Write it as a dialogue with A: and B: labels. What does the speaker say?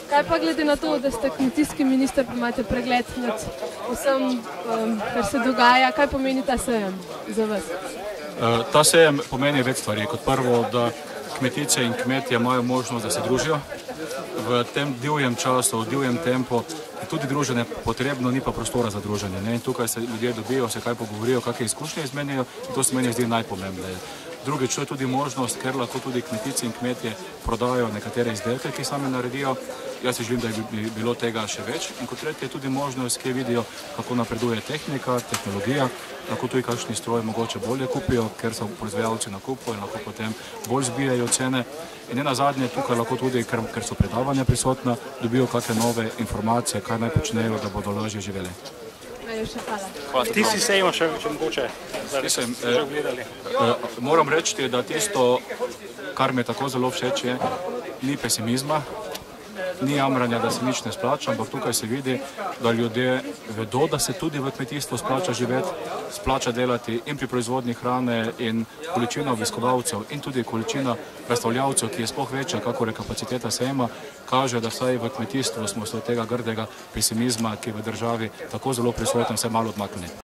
A: Kaj pa glede na to, da ste kmetijski minister, pa imate pregled nad vsem, kar se dogaja, kaj pomeni ta sejem za vas?
B: Ta sejem pomeni več stvari. Kot prvo, da kmetice in kmetje imajo možnost, da se družijo. V tem divjem času, v divjem tempu je tudi druženje potrebno, ni pa prostora za druženje. In tukaj se ljudje dobijo, se kaj pogovorijo, kakšne izkušnje izmenijo in to se meni zdi najpomembneje. Drugič, to je tudi možnost, ker lahko tudi kmetici in kmetje prodajo nekatere izdelke, ki sami naredijo. Jaz si želim, da bi bilo tega še več. In kot tretje je tudi možnost, kjer vidijo, kako napreduje tehnika, tehnologija, lahko tudi kakšni stroj mogoče bolje kupijo, ker so proizvajalci na kupu in lahko potem bolj zbijajo cene. In ne nazadnje tukaj lahko tudi, ker so predavanja prisotna, dobijo kakšne nove informacije, kaj naj počnejo, da bodo lažje živeli.
C: Ti si sejmo še mogoče že ogledali?
B: Moram reči, da tisto, kar mi je tako zelo všeč, je, ni pesimizma, ni jamranja, da se nič ne splača, ampak tukaj se vidi, da ljudje vedo, da se tudi v kmetijstvu splača živeti, splača delati in pri proizvodnji hrane in količina obiskovalcev in tudi količina razstavljavcev, ki je sploh večja, kakor je kapaciteta sejma, kaže, da vsaj v kmetijstvu smo se od tega grdega pesimizma, ki je v državi tako zelo prisoten, vse malo odmaknili.